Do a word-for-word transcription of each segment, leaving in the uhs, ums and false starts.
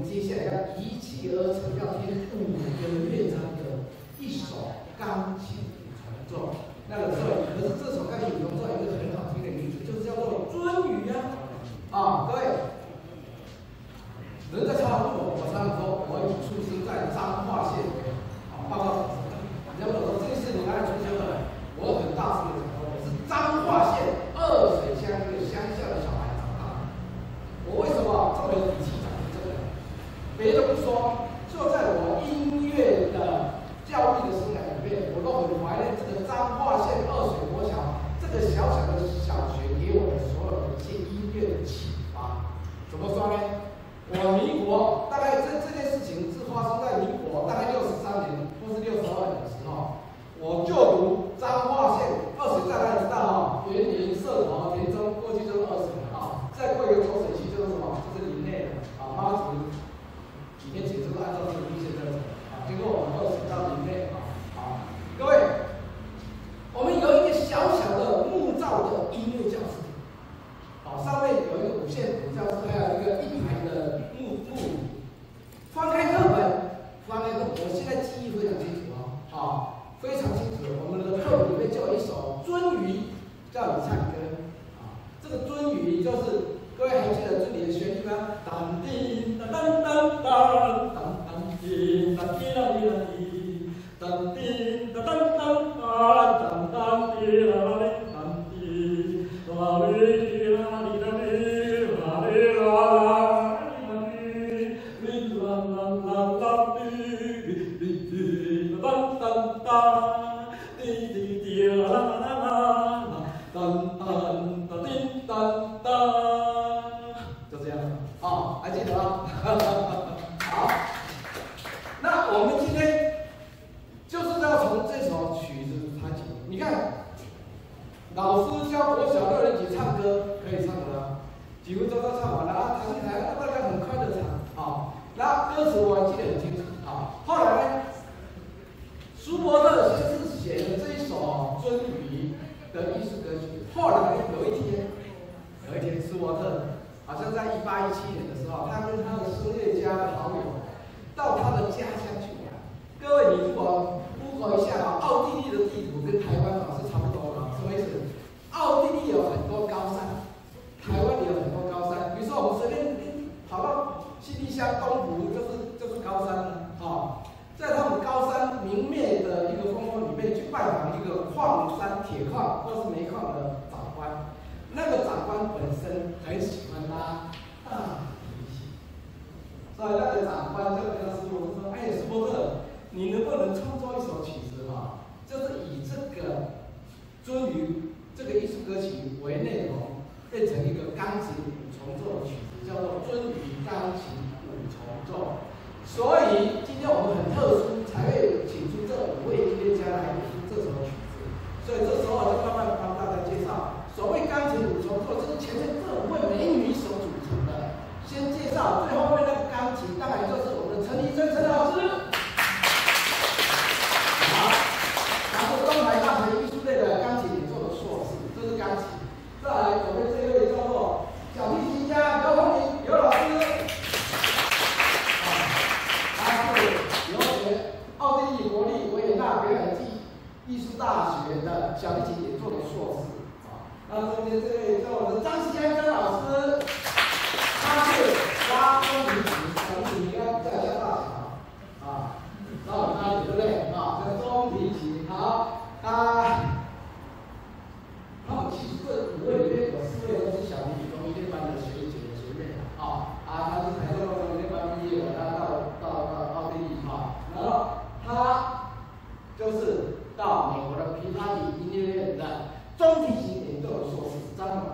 们接下来要一气呵成，要听五个乐章的一首钢琴五重奏。那个时候，可是这首钢琴五重奏有一个很好听的名字，就是叫做《鳟鱼》啊！啊，各位，人在常常问我，我常常说，我已出生在彰化县。啊，报告，人家问我说这个是你哪里出生的？我很大声的讲说，我是彰化县二水乡一个乡下的小孩长大的。我为什么这么有底气讲这个？别的不说，就在我音乐的教育的生涯里面，我都很怀念这个彰化县二水国小这个小小的小学给我的所有的一些音乐的启发。怎么说呢？我民国大概这这件事情是发生在民国大概六十三年或是六十二年的时候，我就读彰化县二水，大家知道哈，园林、社头、田中，过去就是二水啊，再过一个浊水溪就是什么？就是林内的啊，妈祖几年前就是按照这个路线在走啊，经过我们二水到林内啊，好，各位，我们有一个小小的木造的音乐教室。好，上面有一个五线谱教室，还有一个一排的木木椅。翻开课本，翻开课本，我现在记忆非常清楚啊，啊，非常清楚。我们的课本里面就有一首《鳟鱼》，叫你唱歌啊。这个鳟鱼就是各位还记得这里的旋律吗？当叮当当当当，当当叮当叮啦哩啦哩，当叮当当当当，当当叮啦啦哩，当叮啦哩。就这样啊，还记得吗？好，那我们今天就是要从这首曲子弹起。你看，老师教国小六年级唱歌可以唱的啦，几分钟都唱完了啊，弹一弹，大家很快的唱啊。那歌词我还记得很清楚啊。后来呢，舒伯特先是写了这一首《鳟鱼》的艺术歌曲。后来有一天，有一天舒伯特好像在一八一七年的时候，他跟他的声乐家的好友到他的家乡去玩。各位，你如果 Google 一下啊，奥地利的地图跟台湾啊是差不多的，什么意思？奥地利有很多高山，台湾也有很多高山。比如说我们随便跑到西丽乡东湖，就是就是高山了啊。在他们高山明灭的一个风光里面去拜访一个矿山铁矿或是煤矿的长官，那个长官本身很喜欢拉大提琴，所以那个长官就跟他师傅说：“哎，舒伯特，你能不能创作一首曲子哈，就是以这个鳟鱼这个艺术歌曲为内容，变成一个钢琴五重奏的曲子，叫做《鳟鱼钢琴五重奏》。”所以今天我们很特殊，才会请出这五位音乐家来演出这首曲子。所以这时候我就慢慢帮大家介绍，所谓钢琴五重奏，就是前面这五位美女所组成的。先介绍最后面那个钢琴，当然就是我们的陈怡贞陈老师。好，他是东海大学艺术类的钢琴演奏的硕士，这是钢琴。再来，我们这位叫做小提琴家刘宏明刘老师。奥地利国立维也纳表演技艺术大学的小提琴演奏的硕士啊，那中间这位叫我们张锡安张老师，他是拉风提琴，小提琴应该在下大小啊，到哪里对不对啊？这中提琴好啊，他们其实这五位里面有四位都是小提琴中音乐班的学姐学妹啊啊，他是台中中音乐班毕业的，他到到到奥地利啊，然后。他就是到美国的琵琶底音乐院的中提琴演奏的硕士，张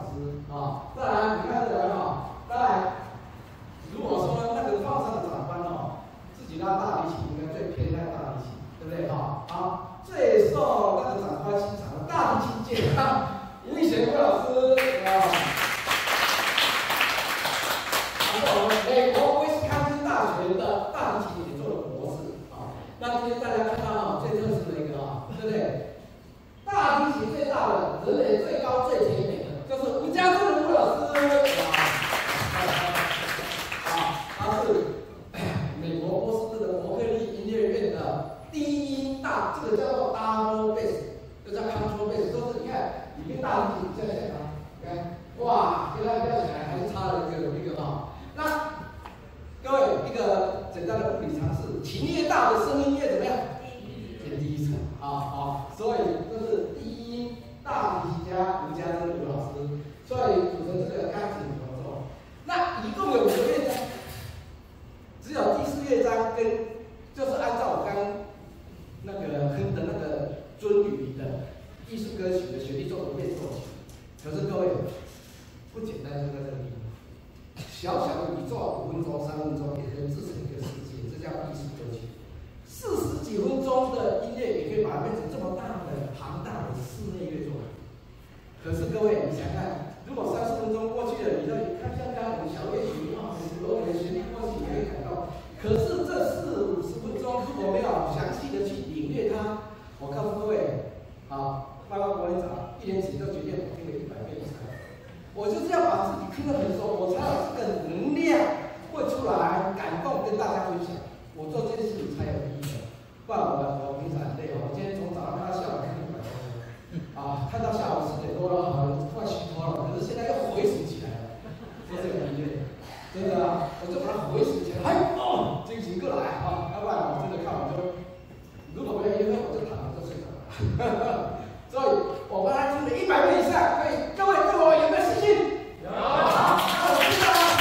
是琴越大的声音越怎么样？越低沉啊啊！所以这是第一大提琴家吴家珍吴老师，所以组成这个钢琴合奏。那一共有五个乐章，只有第四乐章跟就是按照我刚那个哼的那个尊语的艺术歌曲的旋律做的变奏曲。可是各位不简单，就在这个地方。小小的宇宙，五分钟、三分钟也可以制成一个世界，这叫艺术歌曲。四十几分钟的音乐也可以把它变成这么大的、庞大的室内乐作。可是各位，你想看，如果三十分钟过去了，你要看像刚我们小乐曲啊，很柔美的旋律过去，你可以感到。可是这四五十分钟，如果没有详细的去领略它，我告诉各位，啊，包括国联长一年级就决定我听了一百遍以上。我就是要把自己听得很熟，我才有这个能量会出来感动跟大家分享。我做这件事情才有意义的，不然我我平常很累哦。我今天从早上看到下午看一百多啊，看到下午四点多了，好像快虚脱了。可是现在又回醒起来了，做这个音乐，真的啊，我就把它回醒起来，哎哦，精神过来啊，要不然我真的看完就，如果没有音乐，我就躺着就睡着了。所以我刚才听了一百遍以上，所以各位对我有没有信心？有。好，那我知道了。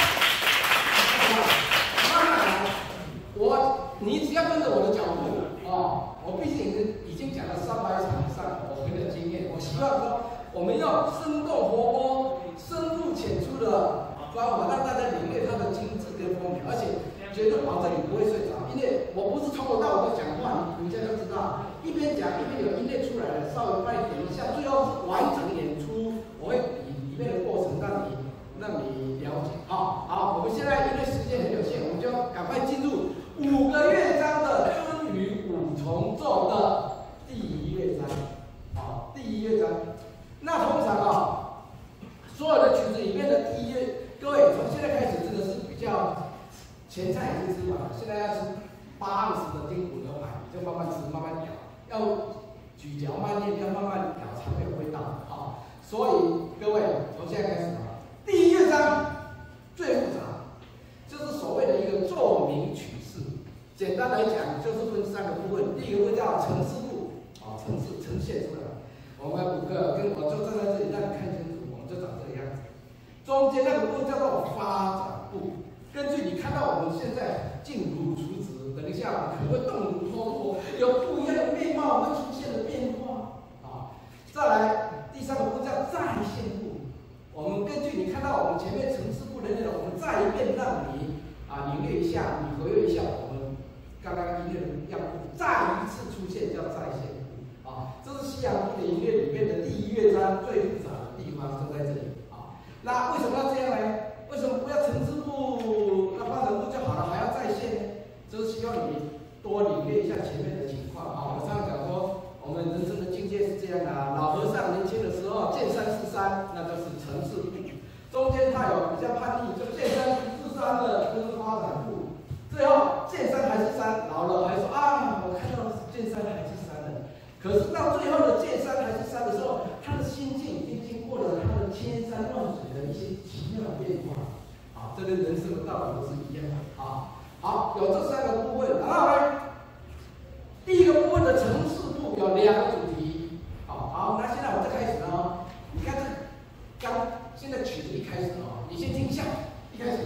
慢慢来，我你只要跟着我的脚步啊，我毕竟已经讲了三百场以上，我很有经验。我希望说，我们用生动活泼、深入浅出的方法，让大家领略它的精致跟风格，而且绝对保证你不会睡着，因为我不是从头到尾的讲话，你你现在就知道。一边讲一边有音乐出来了，稍微帮你点一下，最后是完整演出，我会比里面的过程让你让你了解。好，好，我们现在因为时间很有限，我们就赶快进入五个乐章的尊语五重奏的第一乐章。好，第一乐章。那通常啊，所有的曲子里面的第一乐，各位从现在开始真的是比较前菜已经吃完了，现在要吃八十的丁骨牛排，你就慢慢吃，慢慢咬。要咀嚼慢咽，要慢慢咬才会有味道啊！所以各位，从现在开始啊，第一乐章最复杂，就是所谓的一个奏鸣曲式。简单来讲，就是分三个部分。第一个部分叫呈示部，啊，呈示呈现出来。我们五个跟我就站在这里，让你看清楚，我们就长这个样子。中间那个部分叫做发展部，根据你看到我们现在静如处子，等一下可能会动如脱脱，有不一样的面貌会出现的变化啊。再来第三个步叫再现部，我们根据你看到我们前面呈示部的内容，我们再一遍让你啊领略一下，你活跃一下我们刚刚音乐的样部，再一次出现叫再现部啊。这是西洋古典音乐里面的第一乐章最复杂的地方就在这里啊。那为什么要这样呢？为什么不要呈示部、那发展部就好了，还要再现呢？就是希望你多领略一下前面的情况啊。我上次讲说，我们人生的境界是这样的啊。老和尚年轻的时候见山是山，那就是呈示部；中间他有比较叛逆，就见山不是山的，就是发展部；最后见山还是山，老了还说啊，我看到见山还是山的。可是到最后的见山还是山的时候，他的心境已经经过了他的千山万水的一些奇妙的变化。啊，这跟人生的道理都是一样的啊。好，有这三个部分，然后呢，第一个部分的呈示部有两个主题。好，好，那现在我就开始了。你看这刚现在曲子一开始哦，你先听一下，一开始。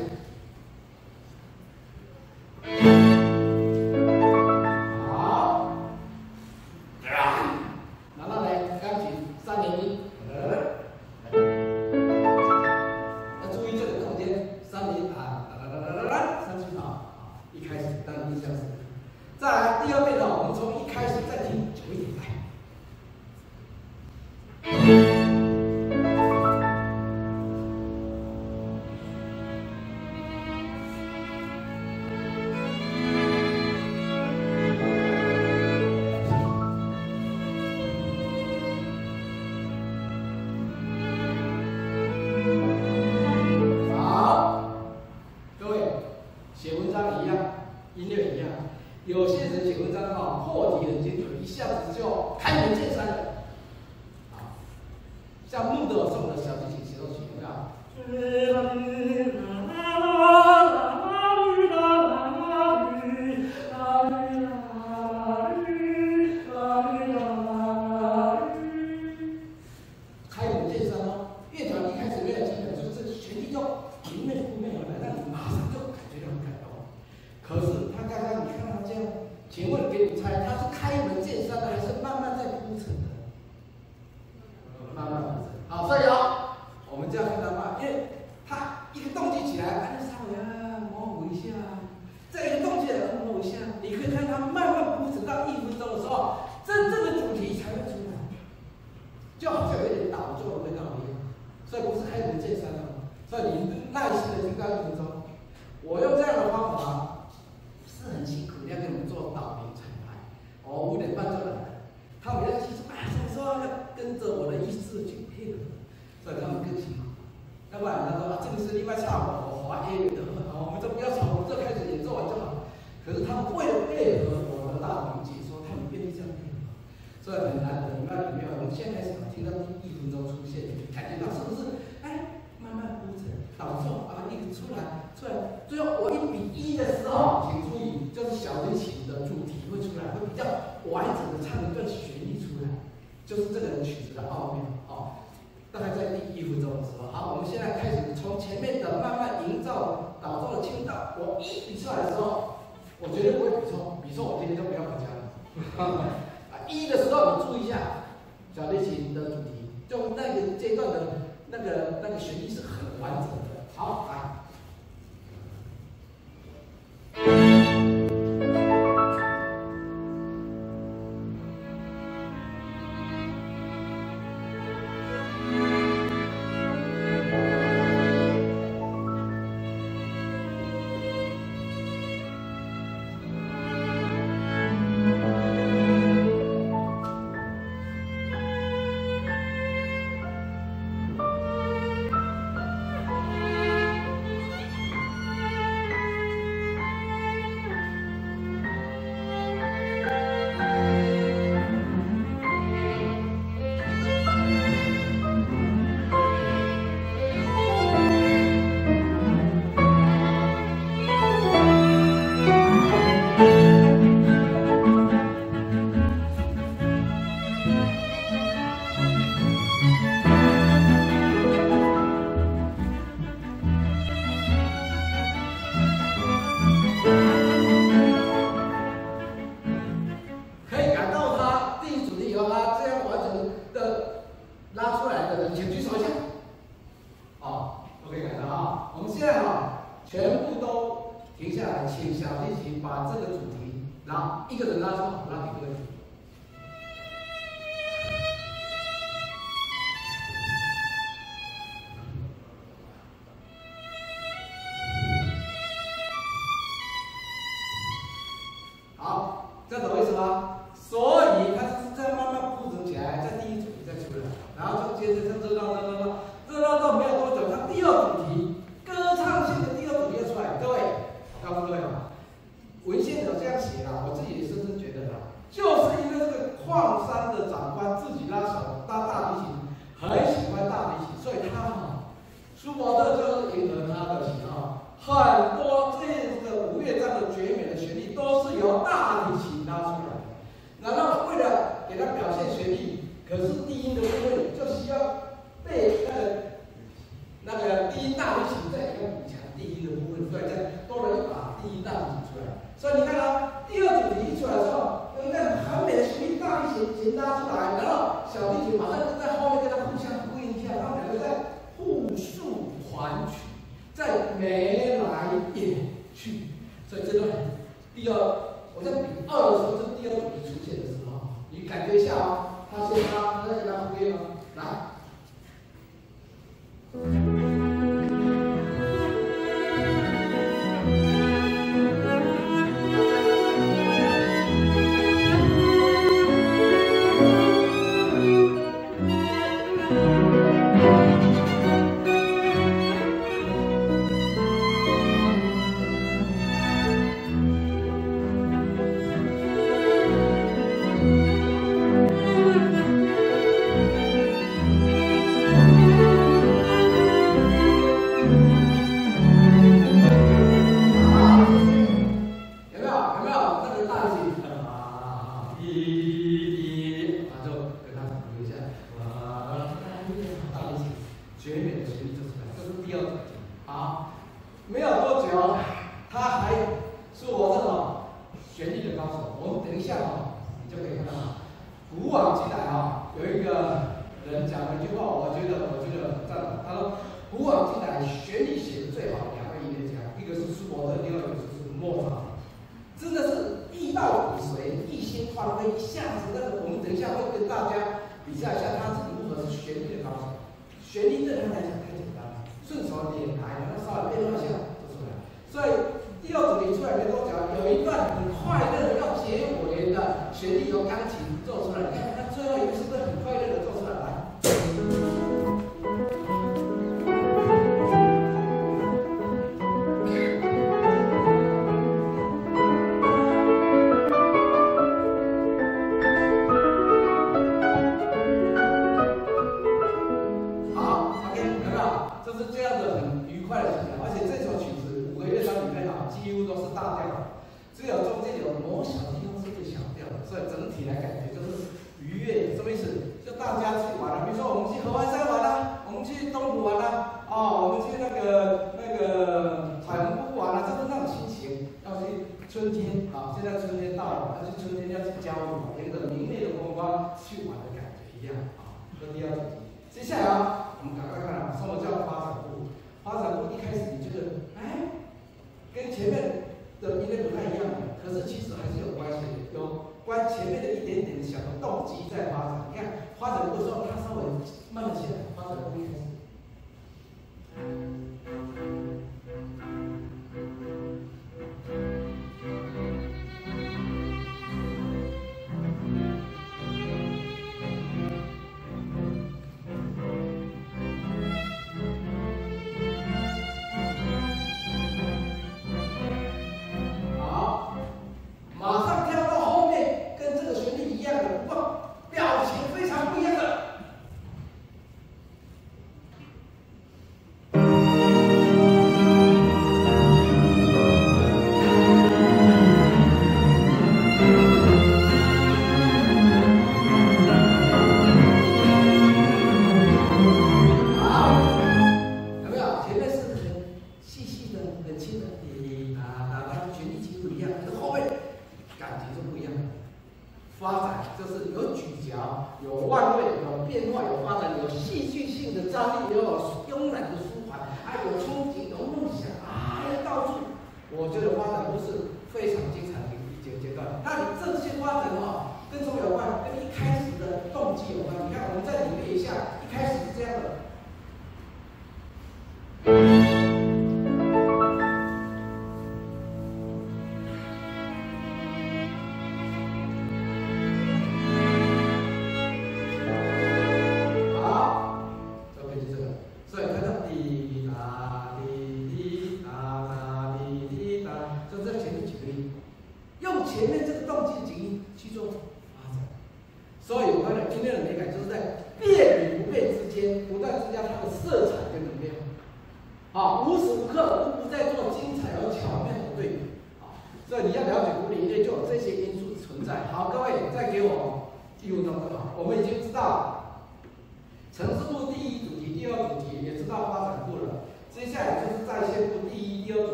好，然后呢，钢琴三连音。要注意这个空间，三连啊，哒哒哒哒哒，三句啊。一开始当然印象深刻。再来第二遍呢，我们从一开始再听久一点来。好，各位，写文章一样，音乐一样。有些人写文章哈，破题很清楚，一下子就开门见山了。啊，像穆德尔颂的小提琴协奏曲，有没有？ 所以很难得，你们里面我们现在开始听到第一分钟出现，感觉到是不是？哎，慢慢铺陈，导奏啊，一个出来，出来，最后我一比一的时候，请注意，就是小提琴的主题会出来，会比较完整的唱一段旋律出来，就是这个曲子的奥妙哦。大概在第一分钟的时候，好，我们现在开始从前面的慢慢营造导奏的倾倒，我一比出来的时候，我绝对不会比错，比错我今天就不要回家了。啊，一的时候你注意一下，小提琴的主题，就那个阶段的那个那个旋律是很完整的。好，来。这懂意思吗？所以它是这样慢慢铺陈起来，在第一主题再出来，然后就接着这热闹热闹热闹到没有多久，它第二主题歌唱性的第二主题要出来。各位，我告诉各位啊，文献有这样写啦，我自己也深深觉得啦，就是因为这个矿山的长官自己拉小拉大提琴，很喜欢大提琴，所以他哈，舒伯特就是迎合他的喜好，很多这个五乐章的绝美的旋律都是由大提琴拉出来的。然后为了给他表现旋律，可是低音的部分就需要被那个那个低音大提琴再给它补强低音的部分，所以再多了一把低音大提琴出来。所以你看啊，第二主题一出来的时候，有一个很美的旋律，大提琴琴拉出来，然后小提琴马上就在后面跟它互相呼应一下，他们两个在互诉团曲，在眉来眼去。所以这段第二，我在比二的时候，这第二主题出现的时候，你感觉一下哦，他先拉，再给他呼应哦，来。 都是大调，只有中间有某小地方是个小调的，所以整体来感觉就是愉悦。什么意思？就大家去玩了，比如说我们去合欢山玩啦，我们去东湖玩啦，哦，我们去那个那个彩虹瀑玩啦，就是那种心情。要去春天啊，现在春天到了，要去春天要去郊游，沿着明媚的风光去玩的感觉一样啊。这第二主题。接下来啊，我们赶快看啊，什么叫发展部？发展部一开始你觉得，哎，跟前面的音乐不太一样，可是其实还是有关系的，有关前面的一点点小的动机在发展。你看发展部的时候，它稍微慢了起来，发展部一开始。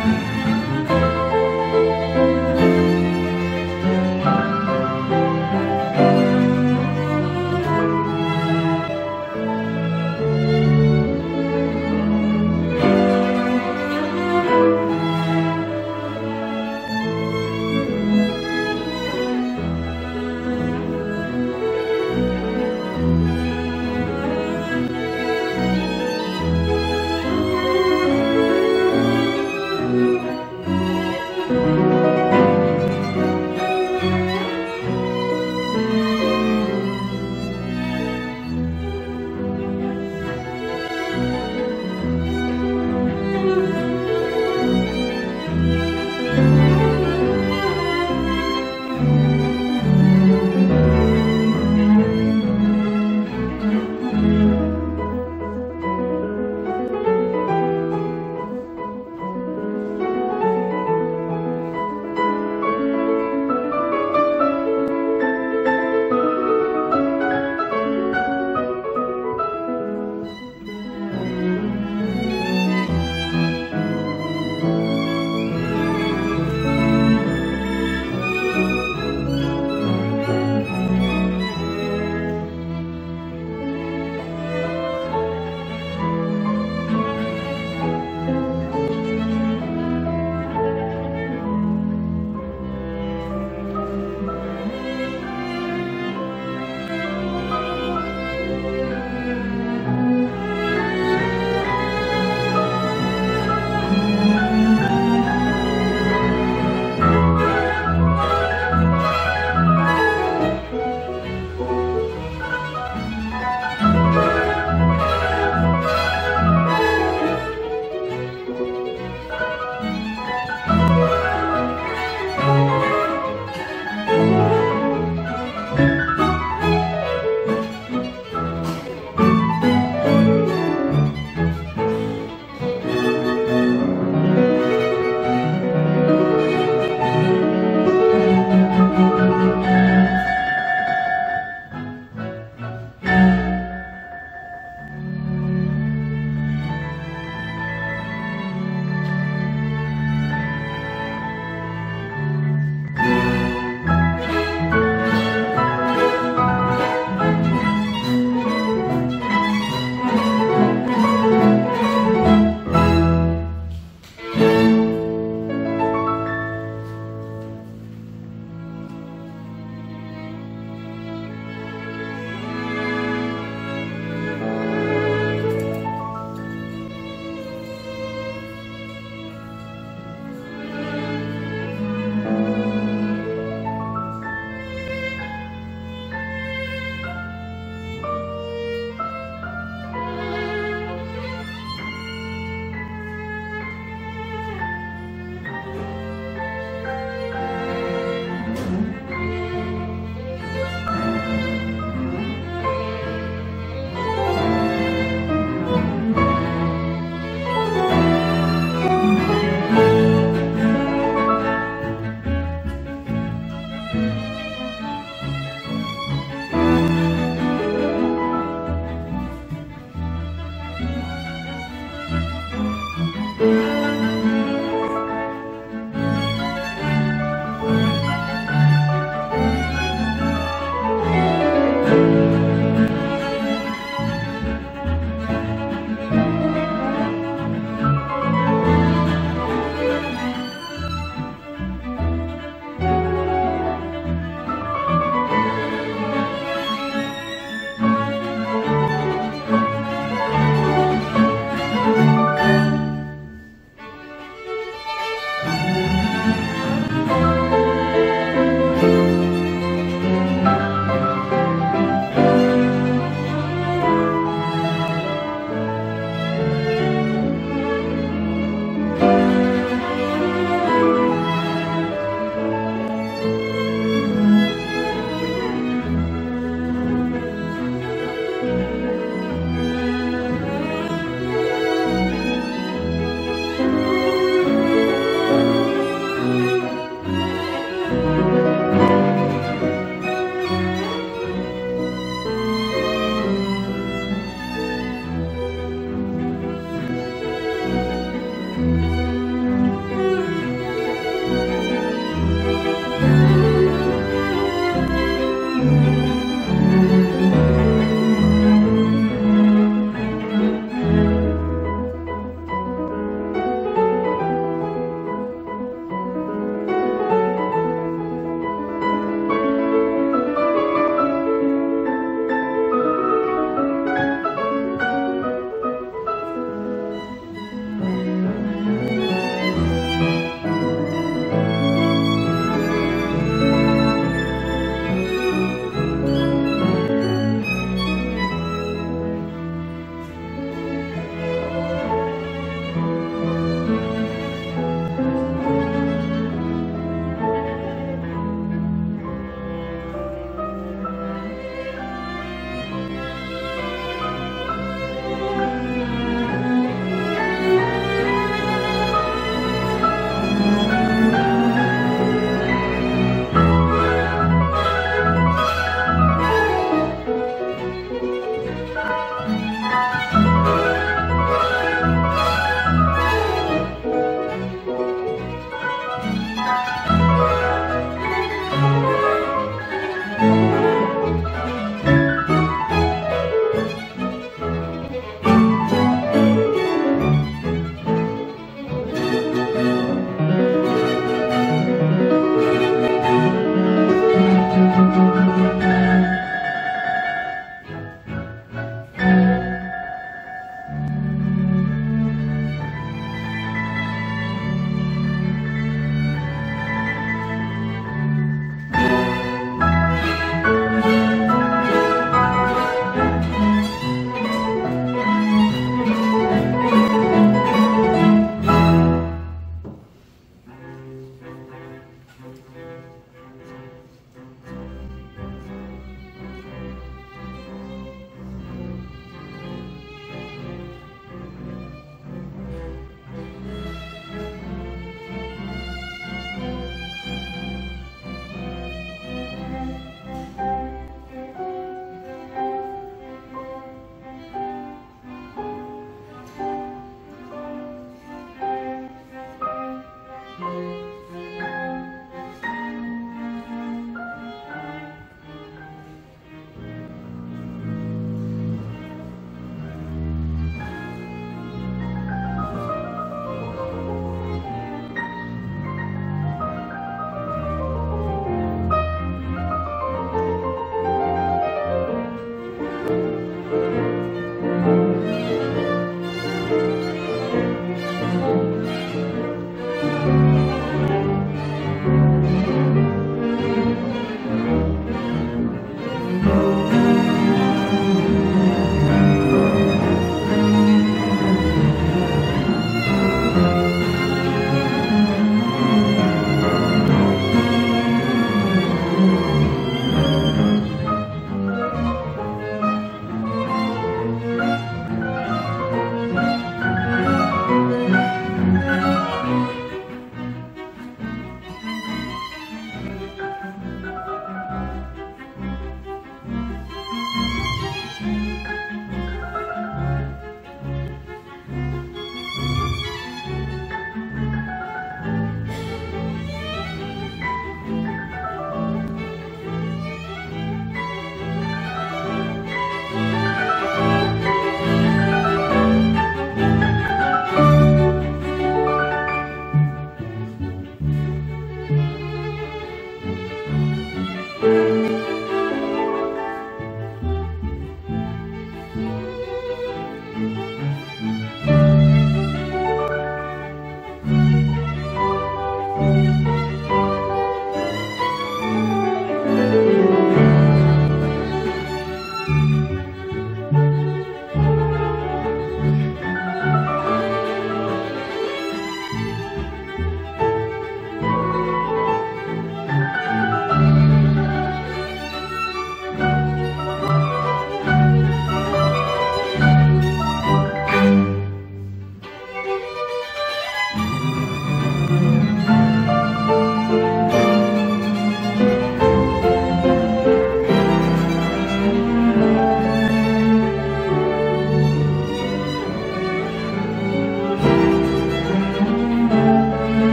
拜。